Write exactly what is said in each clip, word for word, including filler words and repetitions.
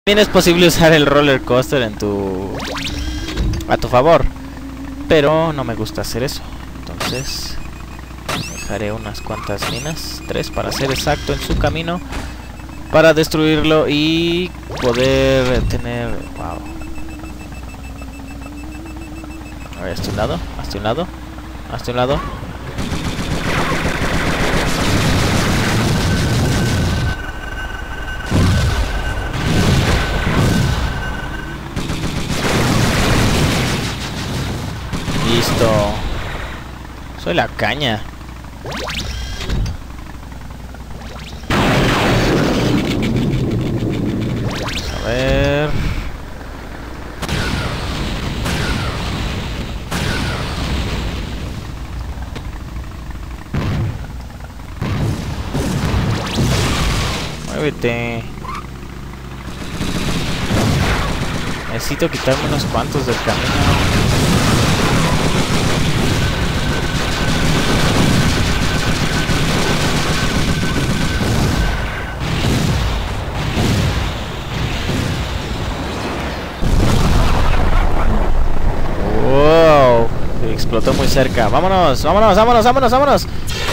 También es posible usar el roller coaster en tu a tu favor, pero no me gusta hacer eso. Entonces dejaré unas cuantas minas, tres para ser exacto, en su camino para destruirlo y poder tener... Wow. A ver, hasta un lado, hasta un lado, hasta un lado. Listo. Soy la caña. Vamos a ver. Muévete. Necesito quitarme unos cuantos del camino. Wow, explotó muy cerca. Vámonos, vámonos, vámonos, vámonos, vámonos.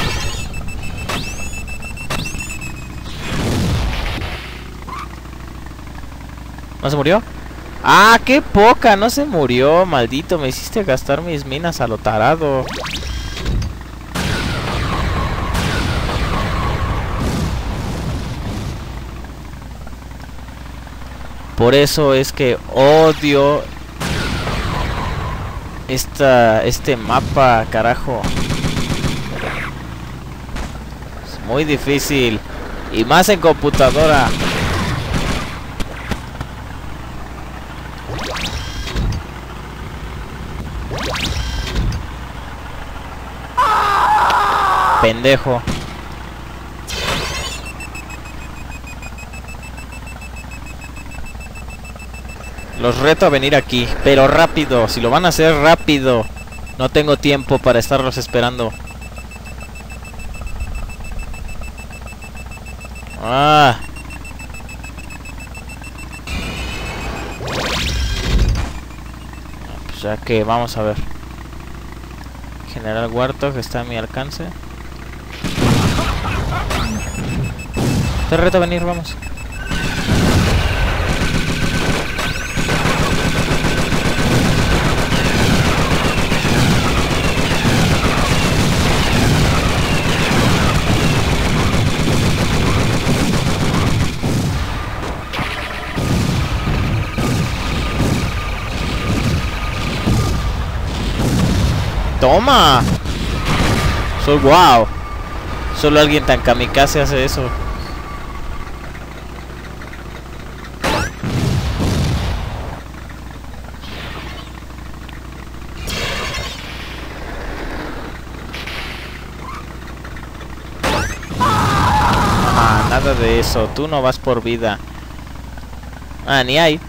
¿No se murió? ¡Ah, qué poca! No se murió, maldito. Me hiciste gastar mis minas a lo tarado. Por eso es que odio esta, este mapa, carajo. Es muy difícil. Y más en computadora. Pendejo. Los reto a venir aquí, pero rápido. Si lo van a hacer, rápido. No tengo tiempo para estarlos esperando. Ah. Pues ya que vamos a ver. General Warthog está a mi alcance. Te reto a venir, vamos. ¡Toma! Soy wow. Solo alguien tan kamikaze hace eso. Ah, nada de eso. Tú no vas por vida. Ah, ni hay.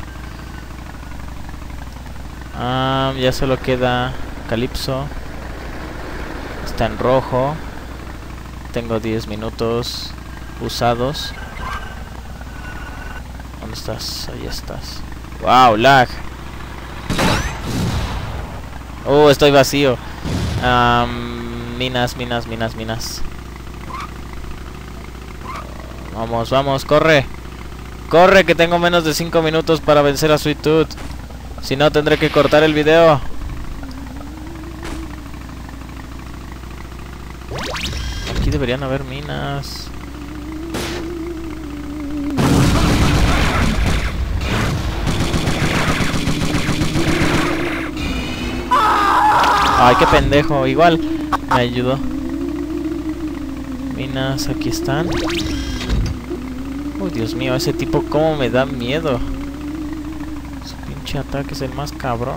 Ah, ya solo queda Calypso. Está en rojo. Tengo diez minutos usados. ¿Dónde estás? Ahí estás. Wow, lag. Oh, estoy vacío. Um, minas, minas, minas, minas. Vamos, vamos, corre. Corre, que tengo menos de cinco minutos para vencer a Sweet Tooth. Si no, tendré que cortar el video. Aquí deberían haber minas. Ay, qué pendejo. Igual me ayudó. Minas, aquí están. Uy, Dios mío, ese tipo cómo me da miedo. Su pinche ataque es el más cabrón.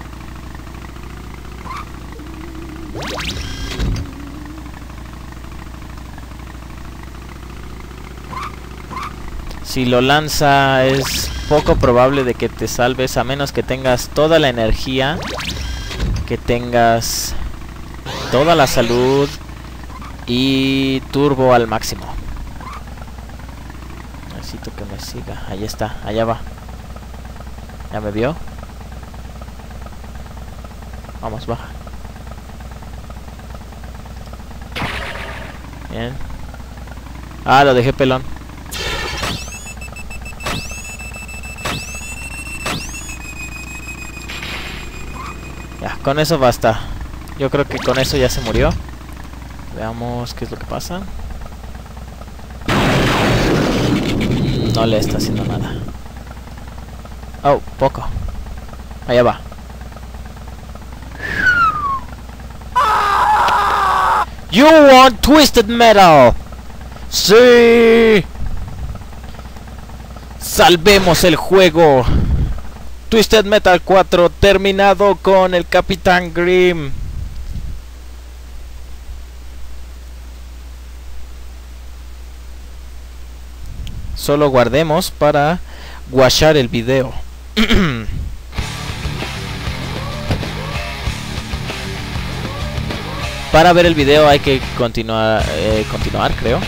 Si lo lanza es poco probable de que te salves, a menos que tengas toda la energía, que tengas toda la salud y turbo al máximo. necesito que me siga. Ahí está, allá va. ¿Ya me vio? Vamos, baja. Bien. Ah, lo dejé pelón. Ya, con eso basta. Yo creo que con eso ya se murió. Veamos qué es lo que pasa. No le está haciendo nada. Oh, poco. Allá va. You want Twisted Metal. Sí. Salvemos el juego. Twisted Metal cuatro terminado con el Capitán Grimm. Solo guardemos para watchar el video. Para ver el video hay que continuar, eh, continuar, creo.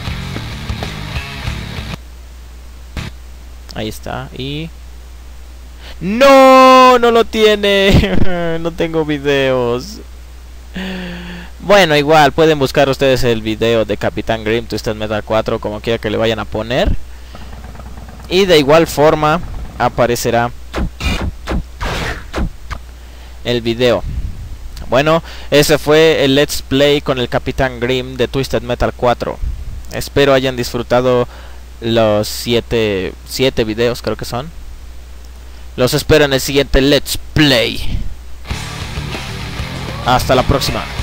Ahí está. Y... ¡no! ¡No lo tiene! No tengo videos. Bueno, igual, pueden buscar ustedes el video de Capitán Grimm Twisted Metal cuatro, como quiera que le vayan a poner. Y de igual forma aparecerá el video. Bueno, ese fue el Let's Play con el Capitán Grimm de Twisted Metal cuatro. Espero hayan disfrutado los siete, siete videos, creo que son. Los espero en el siguiente Let's Play. Hasta la próxima.